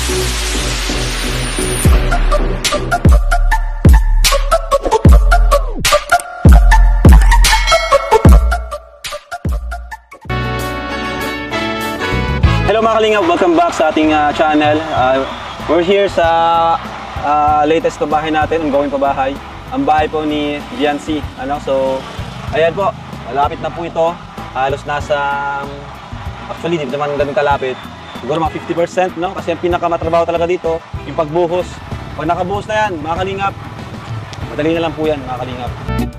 Hello mga kalingap, welcome back sa ating channel. We're here sa latest na bahay natin, ang gawing pabahay. Ang bahay po ni Viancy. So, ayan po, malapit na po ito. Halos nasa, actually hindi naman ganun kalapit. Siguro mga 50%, no? Kasi ang pinakamatrabaho talaga dito, yung pagbuhos. Pag nakabuhos na yan, mga kalingap, madali na lang po yan, mga kalingap.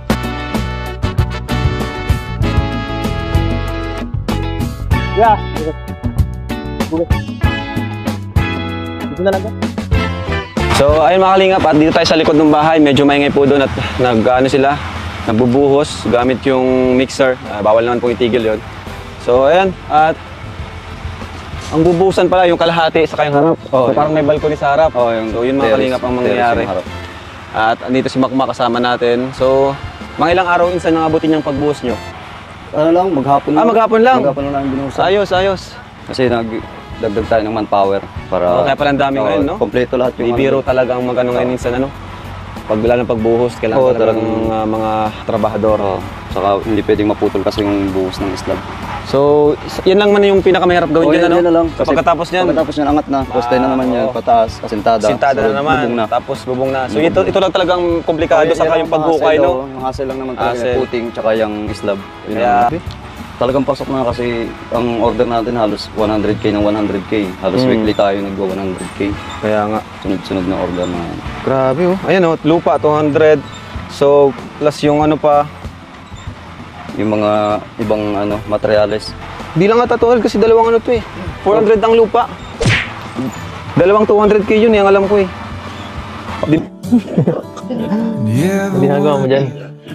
Yeah. So ayun mga kalingap, at dito tayo sa likod ng bahay. Medyo maingay po doon at nagbubuhos gamit yung mixer. Bawal naman pong itigil yon. So ayan, at ang bubuhusan pala yung kalahati sa kayong harap. So, parang may balcony sa harap. So yun mga kalingap ang mangyayari. At andito si Makmak kasama natin. So mga ilang araw insan nang abutin yung pagbuhos nyo? Ano lang, maghapon lang. Maghapon lang? Maghapon lang binuhusan. Ayos. Kasi nagdagdag tayo ng manpower para... Kaya pala ang dami ngayon, no? Kompleto lahat yung... Bibiro talaga ang magano ngayon minsan, ano? Pag wala ng pagbuhos, kailangan talagang mga trabahador. Saka hindi pwedeng maputol kasi yung buhos ng slab. So, yan lang man yung pinakamahirap gawin dyan, ano? Yan na lang. So, pagkatapos niyan, angat na. Poste na naman yan, pataas, asintada. Sintada na naman, bubong na. tapos bubong na. So, ito lang talagang komplikado, saka yung paghukay, no? Yung hassle lang naman talaga, yung puting, tsaka yung slab. Talagang pasok na kasi ang order natin halos 100k ng 100k. Halos weekly tayo naggo 100k. Kaya nga. Sunod-sunod na order na. Grabe oh. Ayan oh, lupa 200. So, plus yung ano pa. Yung mga ibang materyales. Di lang ata 200 kasi dalawang ano to eh. 400 ang lupa. Dalawang 200k yun eh, ang alam ko eh. Ginagawa mo dyan?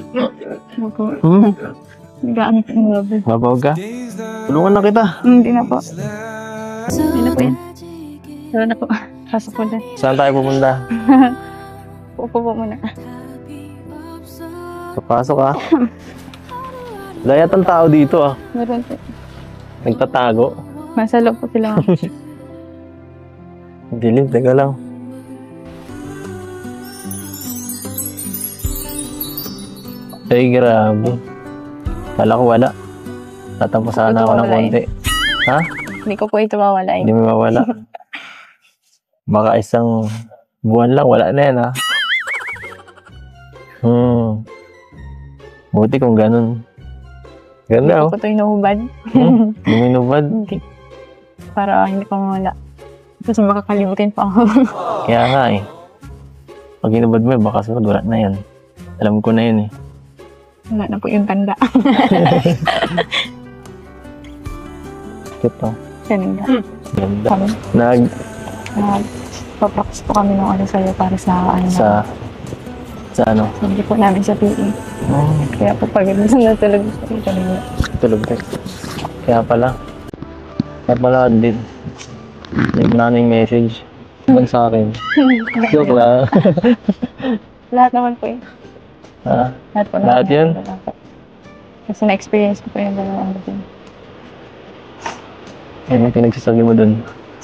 Nagaan po ng labi. Mabawag ka? Tulungan na kita. Hindi na po. Hindi na po yan. Wala na po. Pasok po na. Saan tayo pupunta? Upo po muna. Papasok ah. Layat ang tao dito ah. Meron po. Nagtatago. Nasa loob po sila. Dilim, teka lang. Ay, grabe. Kala ko wala. Tatapusan na ako ng konti. Ha? Hindi ko po ito mawala. Hindi mo mawala. Baka isang buwan lang, wala na yan ha. Buti kung ganun. Ganda oh. Hindi ko ito inuhubad. Hindi mo inubad. Hindi. Para hindi pa mawala. Tapos makakalimutin pa ako. Kaya nga eh. Pag inubad mo, baka sunod, wala na yan. Alam ko na yun eh. Wala na po yung tanda. Ito. Ganda. Ganda. Kami. Papractice po kami ng ano sa'yo para sa ano. Sa ano? Hindi po namin sa PE. Kaya po pag natulog sa kanina. Tulog ka. Kaya pala. Din. Yung naning message. Ibang sa akin. Joke lang. Lahat naman po eh. Ha? Lahat po Lahat yun? Kasi na-experience ko po yung dalawang ano din. Ano yung pinagsasabi mo dun?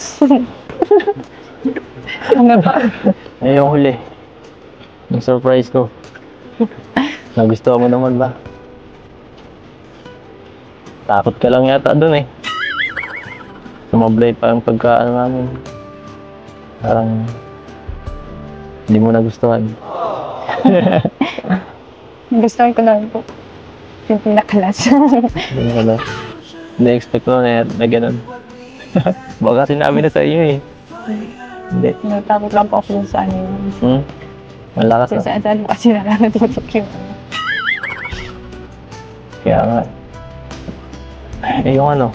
Ano ba? Ay, yung huli. Yung surprise ko. Nagustuhan mo naman ba? Takot ka lang yata dun eh. Sumablay pa ang pagkaan namin. Parang hindi mo nagustuhan. Gusto ko lang po. Yung pinakalas. Na-expect ko na gano'n. Baka sinabi na sa iyo eh. Hindi. Natakot lang po ako sa ano yun. Malakas kasi na. saan po kasi nakakatutok yung Kaya nga. Eh yung ano?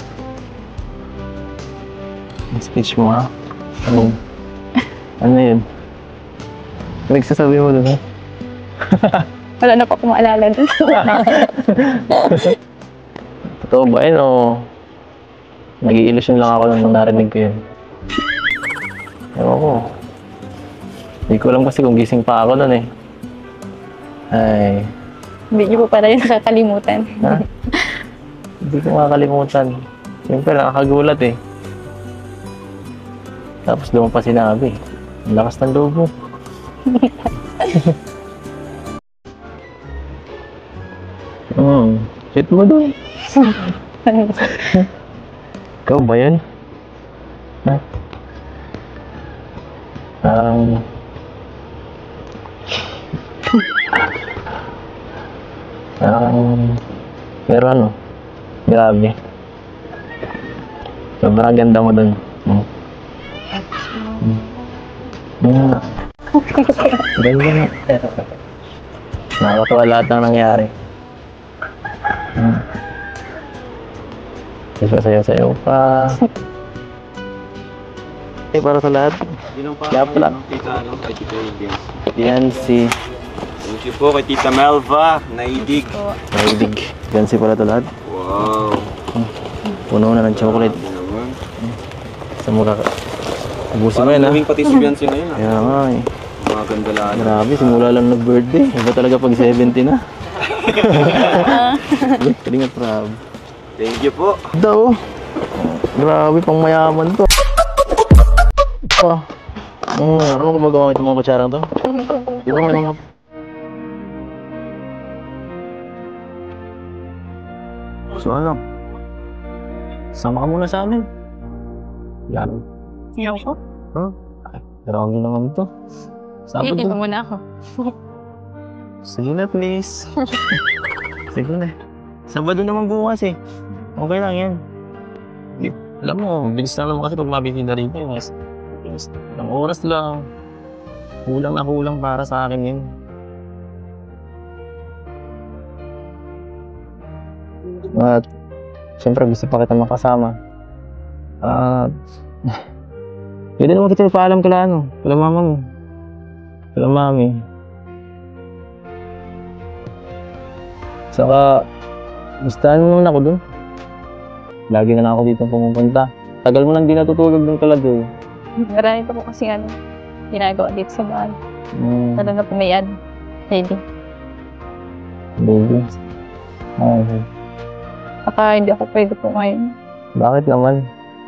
Yung speech mo ha? Ano yun? Nagsasabi mo doon ha? wala na po akong maalala doon. Totoo ba yun o nag-i-illusion lang ako nung narinig ko yun? Ewan ko. Hindi ko alam kasi kung gising pa ako nun eh. Ay. Hindi niyo po pala yung nakakalimutan. Ha? Hindi ko makakalimutan. Siyempre nakakagulat eh. Tapos doon pa sinabi. Ang lakas ng loob mo. Shit mo doon. Ikaw ba yun? Ha? Pero ano, grabe. Sobrang ganda mo dun. Ganda na. Nakakatawa lahat ng nangyari. Sayo-sayo pa. Para sa lahat. Yun ang Kaya pala. Tita, kay Tita Indians. Yan si Thank you po kay Tita Melva, naidig. Naidig. Yan si pala ito lahat. Wow. Puno na ng chocolate. Grabe naman. Sa mura ka. Ubusin mo Parang yan ha. gawing pati si Beyonce ngayon ah. Kaya nga eh. Mga ganda lang. Grabe, simula lang nag-birthday. Iba talaga pag 70 na. Kalingat proud. Thank you po. Daw. Grabe, pang mayaman to. Ano gumagawa itong mga kutsarang to? Ito mga... So ano? Sama ka muna sa amin. Yan. Ayaw ko. Huh? Grabe naman to. Sabi Iinom ko. muna ako. Sige na please. Sige na. Sabado naman bukas eh. Okay lang yan. Alam mo, bilis na naman kasi pag mabitinda rito. Ilang oras lang. Kulang na kulang para sa akin yun. At siyempre gusto pa kita makasama. Pwede naman kita ipaalam kala ano, kala mama mo. Kala mami. Saka, gustahan mo naman ako dun. Lagi na lang ako dito pumupunta. Tagal mo lang di natutulog dun talaga eh. Marami pa po kasi ginagawa dito sa bahay. Lalo na po may ready. Baby. Okay. Baka hindi ako pwede po ngayon. Bakit naman?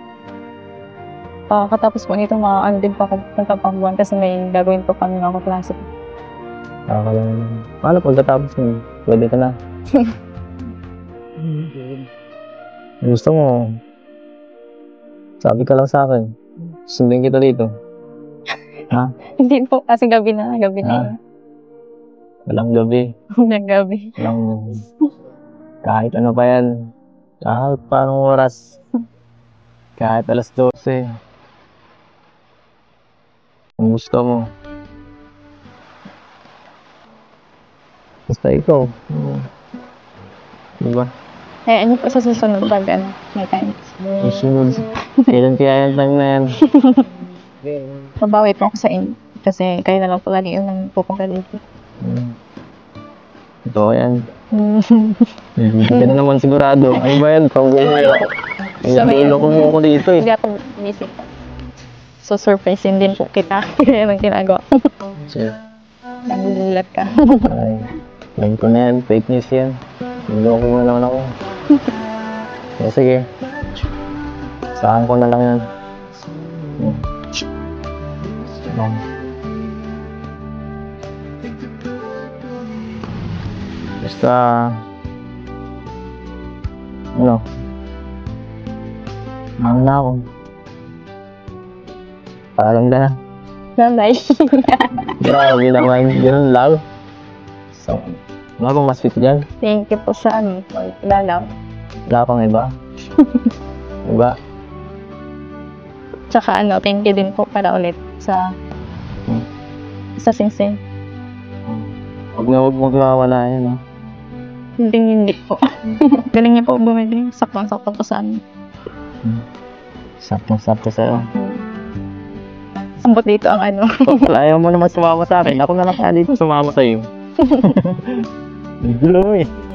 Katapos po nito, din pa ako nagkapangbuwan kasi may gagawin po kami ng klase. Paano pagkatapos mo? Pwede ka na. Gusto mo? Sabi ka lang sa akin. Sundin kita dito. Ha? Hindi po, kasi gabi na yun. Walang gabi. Walang gabi. Walang... Kahit ano pa yan. Kahit paanong oras. Kahit alas 12. Kung gusto mo. Basta ikaw. Diba? Eh, ano po sa susunod pag may time? Susunod. Kailan kaya yung time na yan? Mabawi po ako sa inyo. Kasi kayo na lang po lagi yung pupunta dito. Ito yan. Hindi ka na naman sigurado. Ano ba yan? Pang-buhay. Ay, ko mo ako dito eh. Hindi ako inisip. So, surprisein din po kita. Kaya nang ginagawa. Sure. Nangulat ka. Ay, lang ko na yan. Fake news yan. Niloko mo naman ako. Sige. Saan ko na lang yan. Basta... Ano? Mahal na ako. Parang na. Nanay. Grabe naman. Ganun lang. So, wala bang mas fit dyan? Thank you po sa lalaw. Wala pang iba? Iba? Tsaka thank you din po para ulit sa Singsing. Huwag na huwag magkawala yan, ha? Hindi po. Galing niya po bumili. Saktong-sakto po sa amin. Saktong-sakto sa'yo. Sambot dito ang Ayaw mo naman sumama sa akin. Ako na lang kaya dito sumama sa'yo. Gulo mo eh.